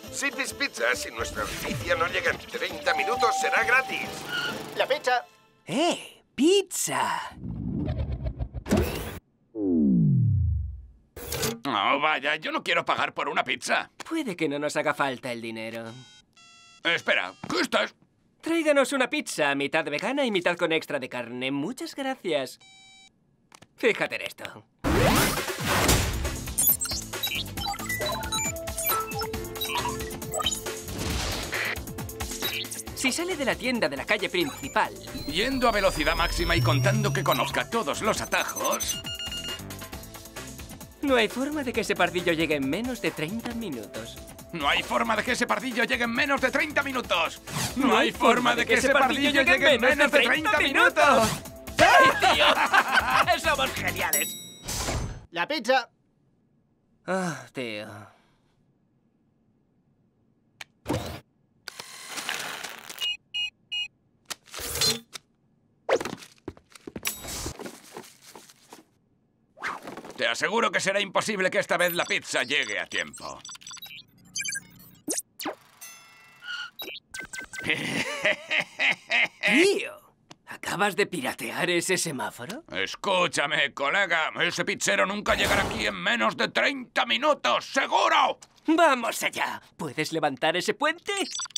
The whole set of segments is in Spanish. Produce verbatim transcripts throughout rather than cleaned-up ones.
Zippy's Pizza, si nuestra noticia no llega en treinta minutos, será gratis. La pizza. ¡Eh! ¡Pizza! Oh, vaya, yo no quiero pagar por una pizza. Puede que no nos haga falta el dinero. Espera, ¿qué estás? Tráiganos una pizza, mitad vegana y mitad con extra de carne. Muchas gracias. Fíjate en esto. Si sale de la tienda de la calle principal... Yendo a velocidad máxima y contando que conozca todos los atajos... No hay forma de que ese pardillo llegue en menos de treinta minutos. No hay forma de que ese pardillo llegue en menos de treinta minutos. No hay forma de que ese pardillo llegue en menos de treinta minutos. ¡Sí, tío! ¡Somos geniales! La pizza. Ah, tío. Te aseguro que será imposible que esta vez la pizza llegue a tiempo. Tío, ¿acabas de piratear ese semáforo? Escúchame, colega. Ese pizzero nunca llegará aquí en menos de treinta minutos, ¡seguro! ¡Vamos allá! ¿Puedes levantar ese puente?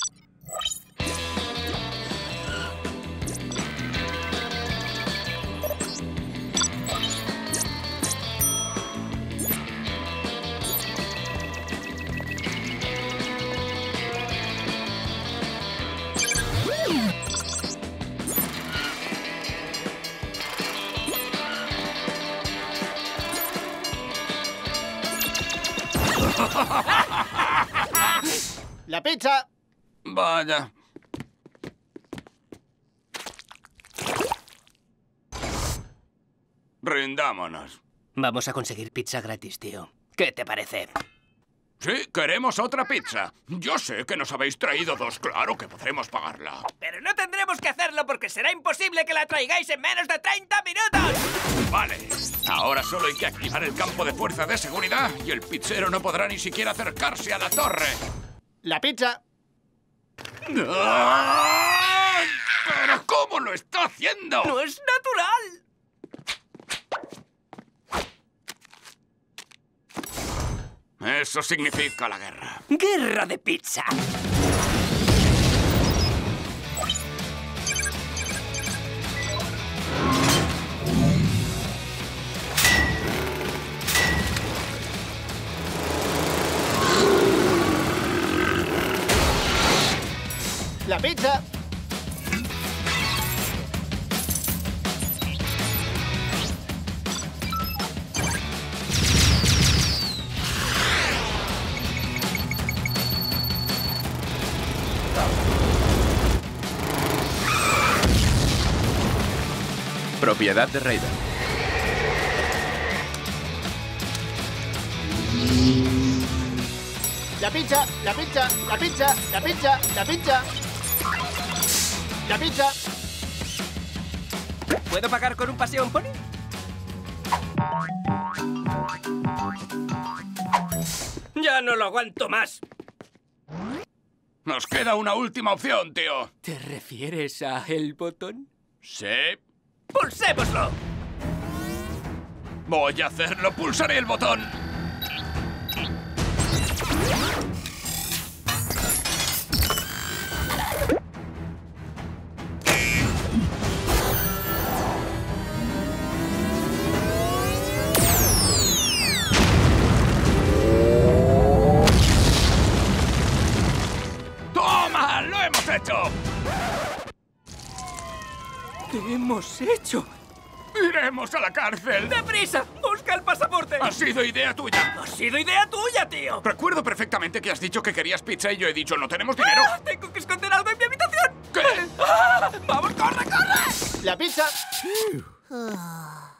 La pizza. Vaya. Rindámonos. Vamos a conseguir pizza gratis, tío. ¿Qué te parece? Sí, queremos otra pizza. Yo sé que nos habéis traído dos, claro que podremos pagarla. Pero no tendremos que hacerlo porque será imposible que la traigáis en menos de treinta minutos. Vale, ahora solo hay que activar el campo de fuerza de seguridad y el pizzero no podrá ni siquiera acercarse a la torre. La pizza. ¡Ay! ¿Pero cómo lo está haciendo? ¡No es natural! Eso significa la guerra. ¡Guerra de pizza! La pizza. Propiedad de Raiden. La pizza. La pizza. La pizza. La pizza. La pizza. La pizza. ¿Puedo pagar con un paseo en pony? ¡Ya no lo aguanto más! Nos queda una última opción, tío. ¿Te refieres a el botón? Sí. ¡Pulsémoslo! Voy a hacerlo. Pulsaré el botón. ¡Toma! ¡Lo hemos hecho! ¿Qué hemos hecho? ¡Iremos a la cárcel! ¡Deprisa! ¡Busca el pasaporte! ¡Ha sido idea tuya! ¡Ha sido idea tuya, tío! Recuerdo perfectamente que has dicho que querías pizza y yo he dicho no tenemos dinero. ¡Ah! ¡Tengo que esconder algo en mi habitación! ¿Qué? ¡Ah! ¡Vamos, corre, corre! La pizza. Ah.